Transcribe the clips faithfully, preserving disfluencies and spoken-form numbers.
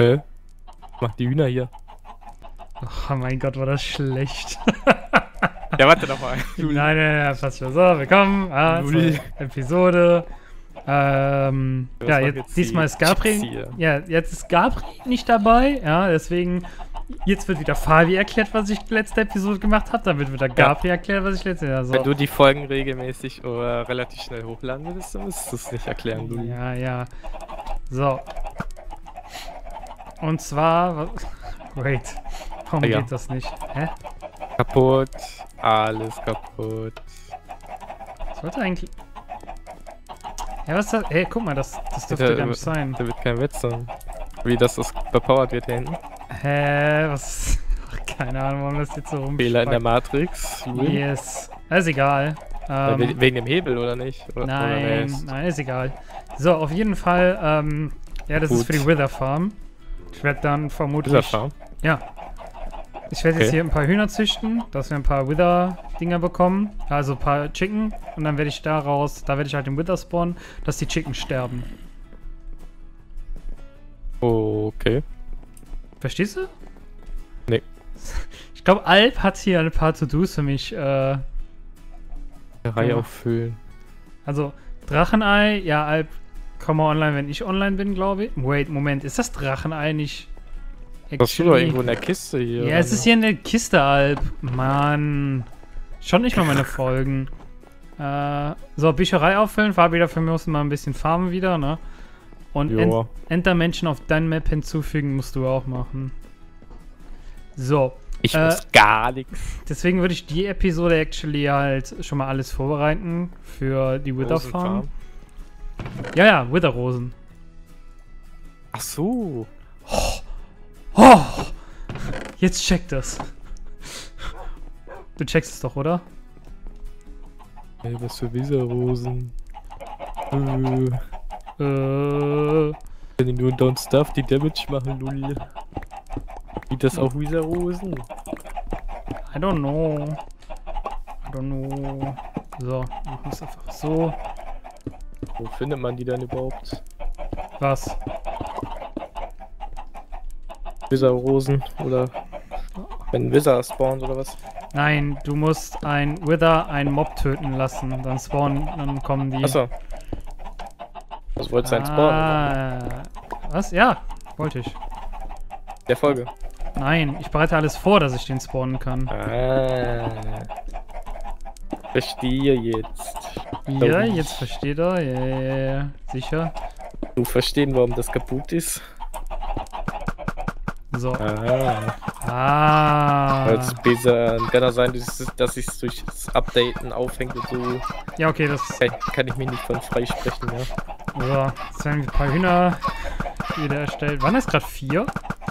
Hä? Mach die Hühner hier. Oh mein Gott, war das schlecht. Ja, warte doch mal. Nein, nein, nein, passt schon. So, willkommen ah, zur Episode. Ähm, Was ja, machen jetzt, jetzt diesmal die ist Gabri. Chips hier? Ja, jetzt ist Gabri nicht dabei. Ja, deswegen. Jetzt wird wieder Fabi erklärt, was ich letzte Episode gemacht habe. Dann wird wieder Gabri erklärt, was ich letzte. Also. Wenn du die Folgen regelmäßig oder relativ schnell hochladen würdest, dann müsstest du es nicht erklären, du. Ja, ja. So. Und zwar. was- Wait. Warum Ah, ja. geht das nicht? Hä? Kaputt. Alles kaputt. Sollte eigentlich. Ja, was ist das? Ey, guck mal, das, das dürfte Da- gar nicht sein. Da wird kein Witz sein. Wie das das bepowert wird hier hinten. Hä? Was? Ach, keine Ahnung, warum das jetzt so rum. Fehler in der Matrix. Yes. Ist egal. Äh, Ähm, we- Wegen dem Hebel oder nicht? Oder, oder wer nein, ist- nein, ist egal. So, auf jeden Fall, ähm, ja, das ist Gut. für die Wither Farm. Ich werde dann vermutlich. Dieser Farm? Ja. Ich werde jetzt Okay. hier ein paar Hühner züchten, dass wir ein paar Wither-Dinger bekommen. Also ein paar Chicken. Und dann werde ich daraus, da werde ich halt den Wither spawnen, dass die Chicken sterben. Okay. Verstehst du? Nee. Ich glaube, Alp hat hier ein paar To-Dos für mich. Äh, Eine Reihe Ja. auffüllen. also, Drachenei, ja, Alp, komm mal online, wenn ich online bin, glaube ich. Wait, Moment, ist das Drachenei nicht. Das ist doch irgendwo in der Kiste hier. Ja, oder es ist so. hier in der Kiste, Alp. Mann. Schon nicht mal meine Folgen. Äh, so, Bücherei auffüllen. Fabi, dafür müssen wir mal ein bisschen farmen wieder, ne? Und Ent Joa. Endermenschen auf dein Map hinzufügen musst du auch machen. So. Ich äh, muss gar nichts. Deswegen würde ich die Episode actually halt schon mal alles vorbereiten für die Wither Farm. Ja, ja, Wither-Rosen. Ach so. Oh! Jetzt check das. Du checkst es doch, oder? Ey, was für Wieserrosen. Äh, Äh. wenn die nur Don't Stuff die Damage machen, Lulli. Gibt das auch Wieserrosen? I don't know. I don't know. So, ich muss einfach so. Wo findet man die dann überhaupt? Was? Wieserrosen oder wenn Wizard spawnt oder was? Nein, du musst ein Wither einen Mob töten lassen. Dann spawnen, dann kommen die. Achso. Was wolltest du ein spawnen? Ah, was? Ja, wollte ich. Der Folge. Nein, ich bereite alles vor, dass ich den spawnen kann. Ah. Verstehe jetzt. Ja, jetzt versteht er. Ja, ja, ja. Sicher. Du verstehen, warum das kaputt ist? So. Ah. Ah. Weil es besser kann er sein, dass es- dass sich durch das Updaten aufhängt und so. Ja, okay, das. Kann, kann ich mich nicht von freisprechen, ja. So, jetzt werden ein paar Hühner wieder erstellt. Wann ist gerade vier?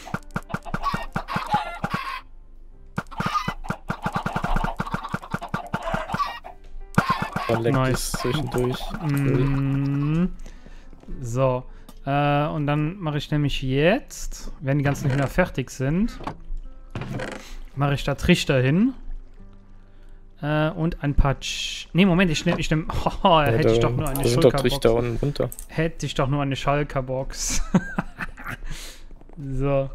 Man leckt Nice. es zwischendurch. Mm, so. Äh, und dann mache ich nämlich jetzt, wenn die ganzen Hühner fertig sind, mache ich da Trichter hin. Äh, und ein paar. Sch nee, Moment, ich nehme. Ich nehm, oh, Ja, hätte ich da- doch nur eine da sind doch Trichter Schulterbox. unten runter. Hätte ich doch nur eine Schalker-Box. So.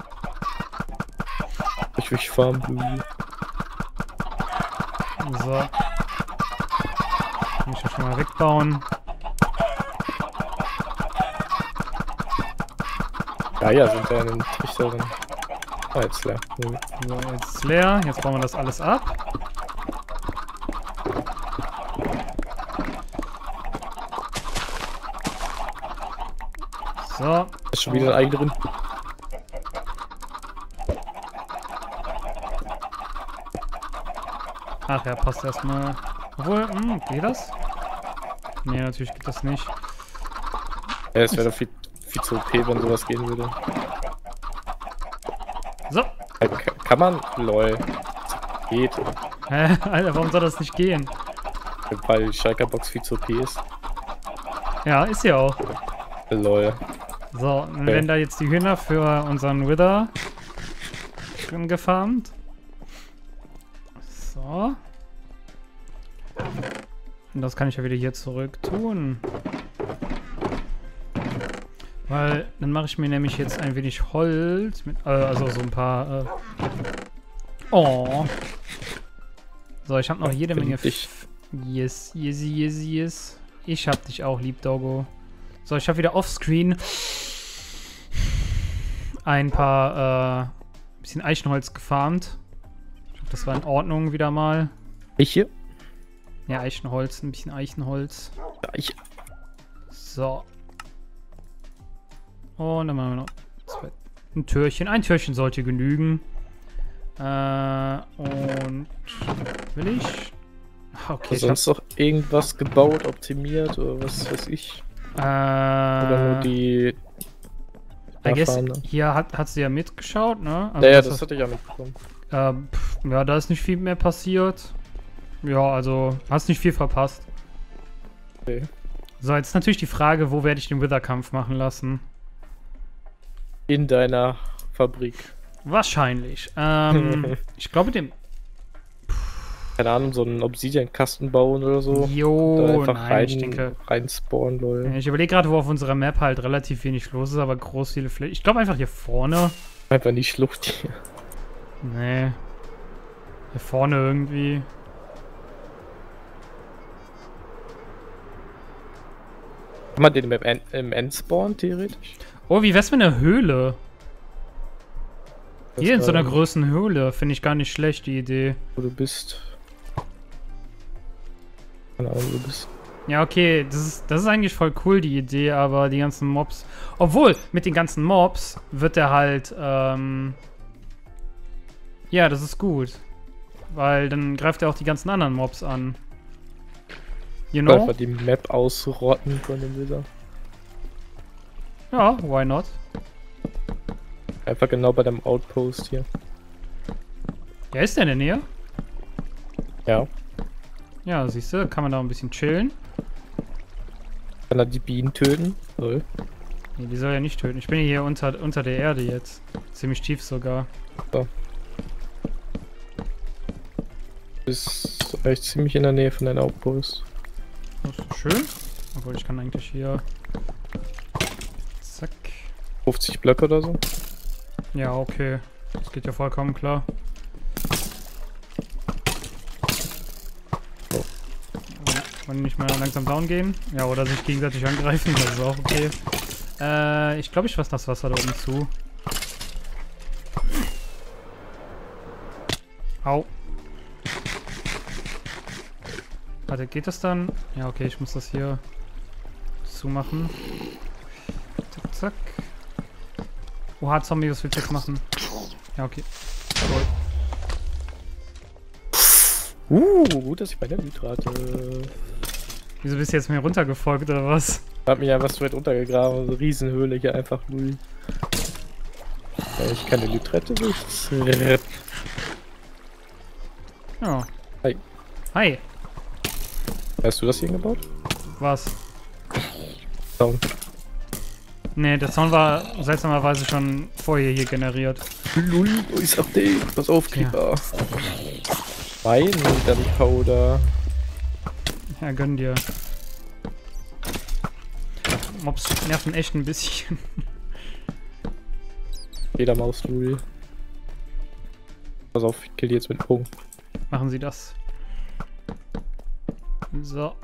Ich will farmen, Bluey. So. Kann ich das schon mal wegbauen. Ja, ja, sind da in den Trichter drin. Ah, jetzt leer. Hm. So, jetzt ist leer. Jetzt bauen wir das alles ab. So. Ist schon wieder ein Ei drin. Ach ja, passt erstmal. Obwohl, hm, geht das? Nee, natürlich geht das nicht. Ja, es wäre doch viel, viel zu O P, wenn sowas gehen würde. So. Äh, ka- Kann man? Lol. Geht. Hä? Alter, warum soll das nicht gehen? Weil die Schalker-Box viel zu O P ist. Ja, ist ja auch. Lol. So, dann werden da jetzt die Hühner für unseren Wither drin gefarmt. So. Und das kann ich ja wieder hier zurück tun. Weil dann mache ich mir nämlich jetzt ein wenig Holz mit, äh, also so ein paar, äh oh. So, ich habe noch jede Menge... Dich. Yes, yes, yes, yes. Ich hab dich auch lieb, Doggo. So, ich habe wieder offscreen ein paar, äh, bisschen Eichenholz gefarmt. Ich hoffe, das war in Ordnung wieder mal. Ich hier? Ja, Eichenholz, ein bisschen Eichenholz. Ja, ich. So. Und dann machen wir noch zwei, ein Türchen. Ein Türchen sollte genügen. Äh, und will ich? Okay, Hast du sonst noch irgendwas gebaut, optimiert oder was weiß ich? Äh, Oder nur die. I guess, Farm, ne? hier hat, hat sie ja mitgeschaut, ne? Also Ja, ja, das, das hatte ich ja mitbekommen. äh, pff, ja, da ist nicht viel mehr passiert. Ja, also, hast nicht viel verpasst. Okay. So, jetzt natürlich die Frage, wo werde ich den Wither-Kampf machen lassen? In deiner Fabrik. Wahrscheinlich. Ähm, ich glaube dem... Keine Ahnung, so einen Obsidian-Kasten bauen oder so. Jo, Da einfach nein, rein, ich denke... rein spawnen, Leute. Ich überlege gerade, wo auf unserer Map halt relativ wenig los ist, aber groß viele Flächen. Ich glaube einfach hier vorne. Einfach in die Schlucht hier. Nee. Hier vorne irgendwie. Kann man den im, End, im End spawnen, theoretisch? Oh, wie wär's mit einer Höhle? Das Hier in so einer war- großen Höhle. Finde ich gar nicht schlecht, die Idee. Wo du bist. Keine Ahnung, wo du bist. Ja, okay, das ist, das ist eigentlich voll cool, die Idee, aber die ganzen Mobs... Obwohl, mit den ganzen Mobs wird er halt, ähm... Ja, das ist gut. Weil dann greift er auch die ganzen anderen Mobs an. You know? Einfach die Map ausrotten von dem Wither. Ja, why not? Einfach genau bei deinem Outpost hier. Ja, ist der in der Nähe? Ja. Ja, siehst du, kann man da ein bisschen chillen. Kann er die Bienen töten? Toll. Nee, die soll ja nicht töten. Ich bin hier unter, unter der Erde jetzt. Ziemlich tief sogar. So. Ist echt ziemlich in der Nähe von deinem Outpost. Das ist schön. Obwohl, ich kann eigentlich hier... Zack. fünfzig Blöcke oder so. Ja, okay. Das geht ja vollkommen klar. So. Wollen die nicht mal langsam down gehen? Ja, oder sich gegenseitig angreifen, das ist auch okay. Äh, ich glaube, ich fasse das Wasser da oben zu. Au. Warte, geht das dann? Ja, okay, ich muss das hier zumachen. Zack, zack. Oha, Zombie, was willst du jetzt machen? Ja, okay. Jawohl. Uh, gut, dass ich bei der Lied rate. Wieso bist du jetzt mir runtergefolgt, oder was? Hab mich einfach straight runtergegraben, so Riesenhöhle hier einfach null. Ja, ich kann die Litrette nichts. Ja. Hi. Hi. Hast du das hier gebaut? Was? Sound. Nee, der Sound war seltsamerweise schon vorher hier generiert. Lul, wo ist Update? Pass auf, Creeper. Wein und dann Powder. Ja, gönn dir. Mobs nerven echt ein bisschen. Fledermaus, Lul. Pass auf, ich kill die jetzt mit dem Bogen. Machen Sie das. So.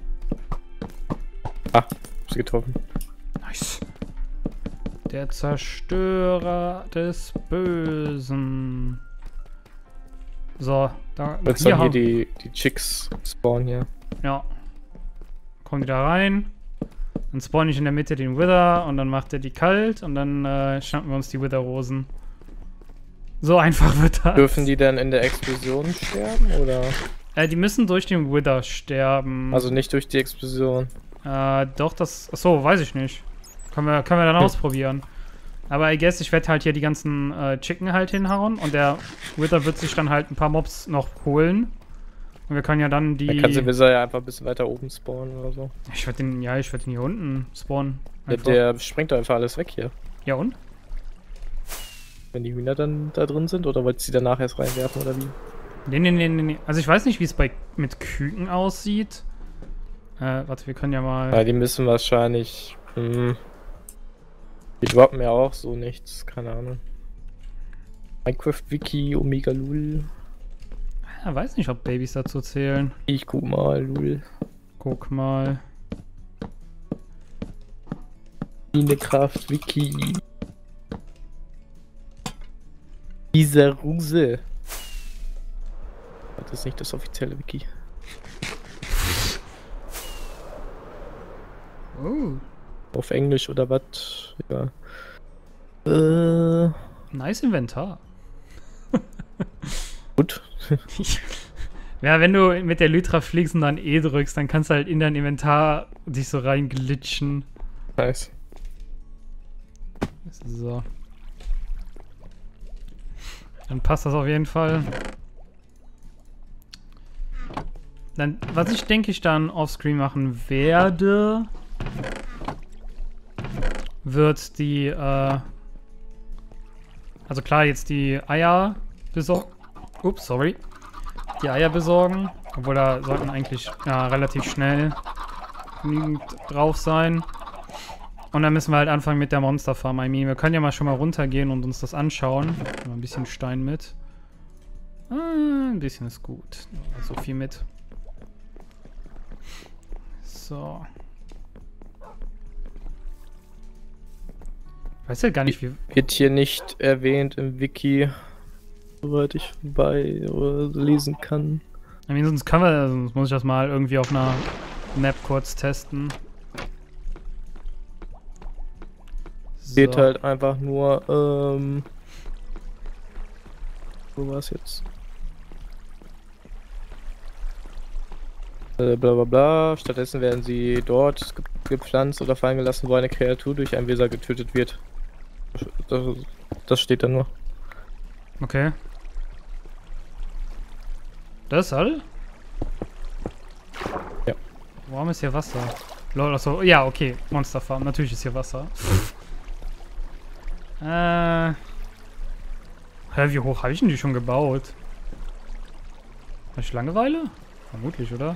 Ah, hab sie getroffen. Nice. Der Zerstörer des Bösen. So, da. Jetzt hier sollen hier haben, die, die Chicks spawnen hier. ja. Kommen die da rein. Dann spawn ich in der Mitte den Wither und dann macht er die kalt und dann äh, schnappen wir uns die Wither-Rosen. So einfach wird das. Dürfen die dann in der Explosion sterben oder? Äh, die müssen durch den Wither sterben. Also nicht durch die Explosion. Äh, doch, das. Achso, weiß ich nicht. Können wir, können wir dann Hm. ausprobieren. Aber I guess, ich werde halt hier die ganzen äh, Chicken halt hinhauen und der Wither wird sich dann halt ein paar Mobs noch holen. Und wir können ja dann die. Dann kann Silvester ja einfach ein bisschen weiter oben spawnen oder so. Ich werde den, ja, ich werde den hier unten spawnen. Der, Einfach. der sprengt doch einfach alles weg hier. Ja und? Wenn die Hühner dann da drin sind oder wollt ihr sie danach erst reinwerfen oder wie? Nee, nee, nee, nee, nee. Also ich weiß nicht, wie es bei mit Küken aussieht. Äh, warte, wir können ja mal. Ja, die müssen wahrscheinlich. Hm, Die droppen mir auch so nichts, keine Ahnung. Minecraft-Wiki, Omega Lul. Ja, weiß nicht, ob Babys dazu zählen. Ich guck mal, Lul. Guck mal. Minecraft Wiki. Dieser Ruse. Das ist nicht das offizielle Wiki. Oh. Auf Englisch oder was? Ja. Äh. Nice Inventar. Gut. Ja, wenn du mit der Lytra fliegst und dann E drückst, dann kannst du halt in dein Inventar dich so rein glitschen. Nice. So. Dann passt das auf jeden Fall. Dann, was ich denke ich dann offscreen machen werde, wird die, äh, also klar, jetzt die Eier besorgen. Ups, sorry. Die Eier besorgen. Obwohl da sollten eigentlich ja, relativ schnell genügend drauf sein. Und dann müssen wir halt anfangen mit der Monsterfarm. I mean, wir können ja mal schon mal runtergehen und uns das anschauen. Mal ein bisschen Stein mit. Ah, ein bisschen ist gut. So viel mit. So. Ich weiß ja gar nicht, wie... Wird hier nicht erwähnt im Wiki, soweit ich bei oder lesen kann. I mean, sonst können wir, sonst muss ich das mal irgendwie auf einer Map kurz testen. Steht So. halt einfach nur, ähm... wo war es jetzt? Äh, bla bla bla. Stattdessen werden sie dort ge gepflanzt oder fallen gelassen, wo eine Kreatur durch einen Weser getötet wird. Das, das steht da nur. Okay. Das ist all? Ja. Warum ist hier Wasser? Lol, achso, ja, okay. Monsterfarm, natürlich ist hier Wasser. äh. Hä, wie hoch habe ich denn die schon gebaut? Habe ich Langeweile? Vermutlich, oder?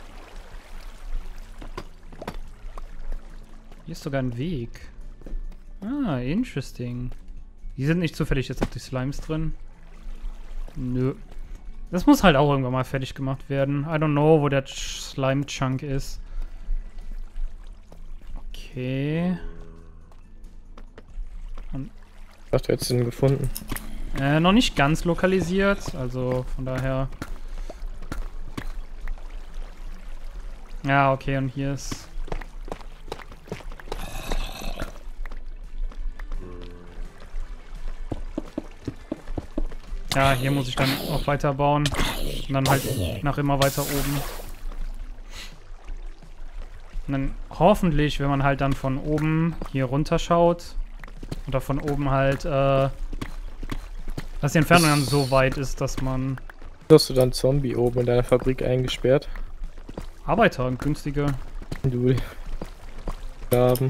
Hier ist sogar ein Weg. Ah, interesting. Die sind nicht zufällig jetzt auf die Slimes drin. Nö. Das muss halt auch irgendwann mal fertig gemacht werden. I don't know, wo der Slime-Chunk ist. Okay. Und, Ach, du hättest ihn gefunden. äh, noch nicht ganz lokalisiert, also von daher. Ja, okay, und hier ist... Ja, hier muss ich dann auch weiter bauen. Und dann halt nach immer weiter oben. Und dann hoffentlich, wenn man halt dann von oben hier runter schaut, oder von oben halt, äh, dass die Entfernung dann so weit ist, dass man... Hast du dann Zombie oben in deiner Fabrik eingesperrt? Arbeiter, günstige... Du haben.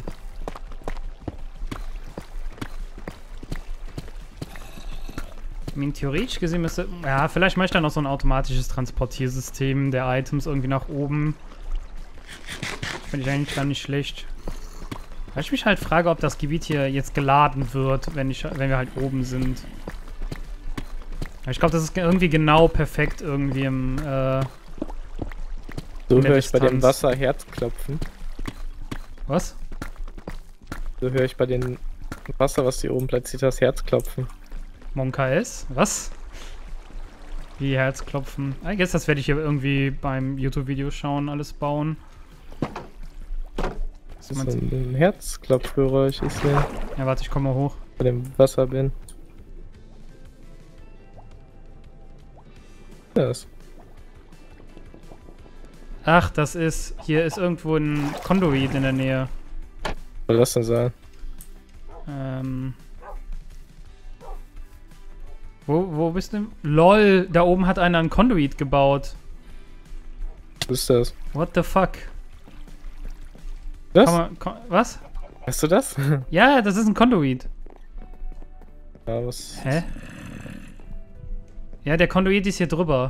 Ich meine, theoretisch gesehen müsste... Ja, vielleicht mache ich dann noch so ein automatisches Transportiersystem der Items irgendwie nach oben. Finde ich eigentlich gar nicht schlecht. Weil ich mich halt frage, ob das Gebiet hier jetzt geladen wird, wenn, ich, wenn wir halt oben sind. Ich glaube, das ist irgendwie genau perfekt irgendwie im... Äh, So in der höre ich bei dem Distanz. Wasser Herzklopfen. Was? So höre ich bei dem Wasser, was hier oben platziert hast, Herzklopfen. Monka S? Was? Wie Herzklopfen? I guess, das werde ich hier irgendwie beim YouTube-Video schauen, alles bauen. Das ist ein, ein Herzklopfgeräusch, ist ja, Ja, warte, ich komme mal hoch. bei dem Wasser bin. Das. Ach, das ist... Hier ist irgendwo ein Conduit in der Nähe. Was soll das denn sein? Ähm... Wo, wo bist du? LOL, da oben hat einer ein Conduit gebaut. Was ist das? What the fuck? Das? Kann man, kann, was? Hast du das? Ja, das ist ein Conduit. Ja, was? Hä? Ja, der Conduit ist hier drüber.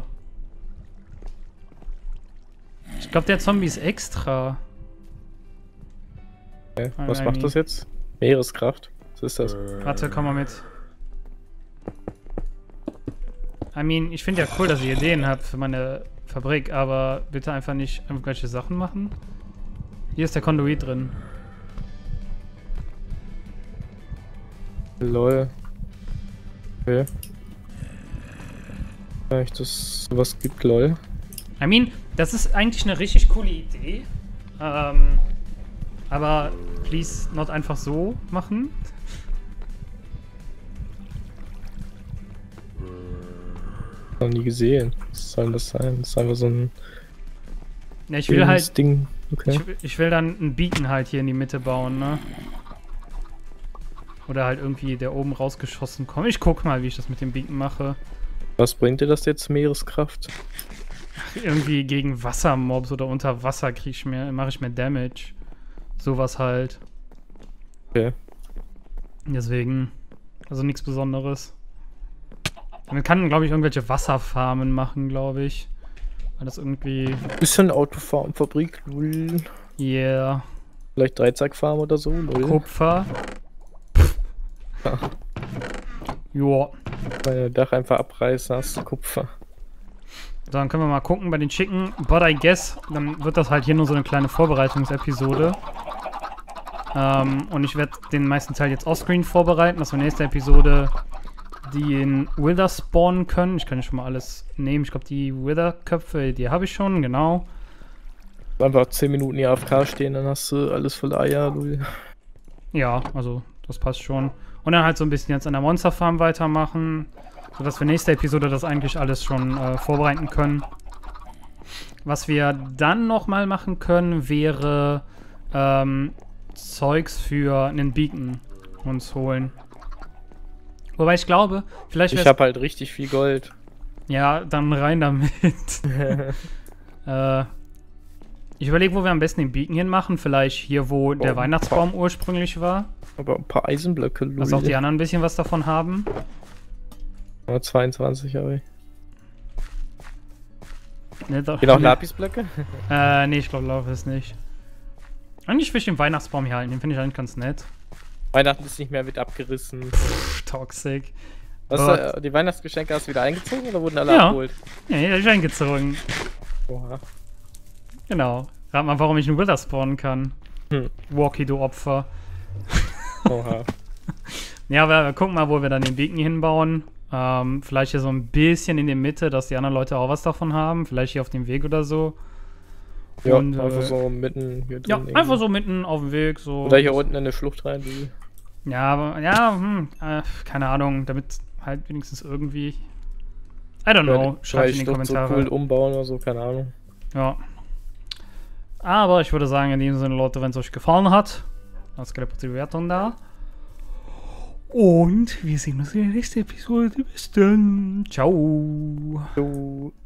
Ich glaube, der Zombie ist extra. Okay. I Was mean- macht das jetzt? Meereskraft. Was ist das? Warte, komm mal mit. I mean, ich finde ja cool, dass ihr Ideen habt für meine Fabrik, aber bitte einfach nicht irgendwelche Sachen machen. Hier ist der Konduit drin. Lol. Okay. Vielleicht, dass es sowas gibt, lol. I mean, das ist eigentlich eine richtig coole Idee. Ähm, aber please not einfach so machen. Noch nie gesehen. Was soll das sein? Das ist einfach so ein Ja, ich will halt. Ding. Okay. Ich, ich will dann ein Beacon halt hier in die Mitte bauen, ne? Oder halt irgendwie der oben rausgeschossen kommt. Ich guck mal, wie ich das mit dem Beacon mache. Was bringt dir das jetzt, Meereskraft? Irgendwie gegen Wassermobs oder unter Wasser krieg ich mehr, mache ich mehr Damage. Sowas halt. Okay. Deswegen. Also nichts Besonderes. Man kann, glaube ich, irgendwelche Wasserfarmen machen, glaube ich. Weil das irgendwie. Bisschen Autofarmfabrik, lol. Yeah. Vielleicht Dreizackfarm oder so, lol. Kupfer. Ja. Joa. Mein Dach einfach abreißen, hast du Kupfer. So, dann können wir mal gucken bei den Chicken. But I guess, dann wird das halt hier nur so eine kleine Vorbereitungsepisode. Ähm, und ich werde den meisten Teil jetzt offscreen vorbereiten, dass wir nächste Episode den Wither spawnen können. Ich kann schon mal alles nehmen. Ich glaube, die Wither-Köpfe, die habe ich schon, genau. Einfach zehn Minuten hier A F K stehen, dann hast du alles voll Eier, lol. Ja, also das passt schon. Und dann halt so ein bisschen jetzt an der Monsterfarm weitermachen, sodass wir nächste Episode das eigentlich alles schon äh, vorbereiten können. Was wir dann nochmal machen können, wäre ähm, Zeugs für einen Beacon uns holen. Wobei ich glaube, vielleicht Ich habe halt richtig viel Gold. Ja, dann rein damit. äh, ich überlege, wo wir am besten den Beacon hinmachen. Vielleicht hier, wo der Oh, Weihnachtsbaum ursprünglich war. Aber ein paar Eisenblöcke, lol. Dass auch die anderen ein bisschen was davon haben. Ja, zweiundzwanzig habe ich. Ne, doch, Genau, ne, Lapisblöcke? äh, nee, ich glaube, Lapis nicht. Eigentlich will ich den Weihnachtsbaum hier halten. Den finde ich eigentlich ganz nett. Weihnachten ist nicht mehr, wird abgerissen. Pff, toxic. Was, But- äh, die Weihnachtsgeschenke hast du wieder eingezogen oder wurden alle Ja. abgeholt? Ja, die hab ich eingezogen. Oha. Genau. Rat mal, warum ich einen Wither spawnen kann. Hm. Walkie, du Opfer. Oha. Ja, aber wir gucken mal, wo wir dann den Beacon hinbauen. Ähm, vielleicht hier so ein bisschen in der Mitte, dass die anderen Leute auch was davon haben. Vielleicht hier auf dem Weg oder so. Ja, Und, einfach äh, so mitten hier drin. Ja, irgendwie. einfach so mitten auf dem Weg. So. Oder hier unten in eine Schlucht rein. Die Ja, aber, ja, hm, äh, keine Ahnung, damit halt wenigstens irgendwie. I don't know, schreibt in die Schlucht so Kommentare. cool umbauen oder so, keine Ahnung. Ja. Aber ich würde sagen, in diesem Sinne, Leute, wenn es euch gefallen hat, lasst gerne die Bewertung da. Und wir sehen uns in der nächsten Episode. Bis dann. Ciao. So.